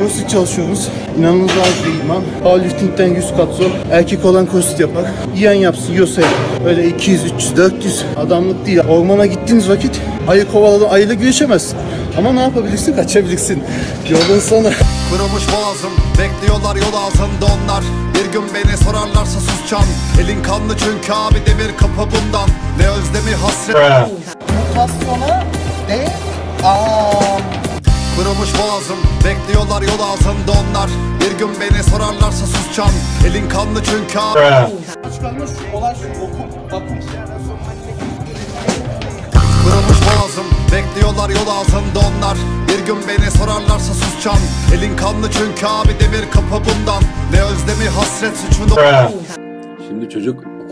crossfit çalışıyoruz. İnanılmaz bir idman. Powerlifting'den 100 kat zor. Erkek olan crossfit yapar. Yiyen yapsın, yiyorsa yapar. Öyle 200, 300, 400 adamlık değil. Ormana gittiğiniz vakit ayı kovaladın, ayıyla güreşemezsin. Ama ne yapabilirsin? Kaçabilirsin. Yolun sonu. Kırılmış boğazım, bekliyorlar yol ağzında onlar. Bir gün beni sorarlarsa susacağım. Elin kanlı çünkü abi demir kapı bundan. Ne özlemi hasret. Mutasyona Kırılmış boğazım, bekliyorlar yol ağzında onlar. Bir gün beni sorarlarsa susacağım. Elin kanlı çünkü abi. çıkarmış olay şu vakum. Kırılmış boğazım, bekliyorlar yol ağzında onlar. Bir gün beni sorarlarsa susacağım. Elin kanlı çünkü abi demir kapı bundan. Ne özlemi hasret suçunu. Şimdi çocuk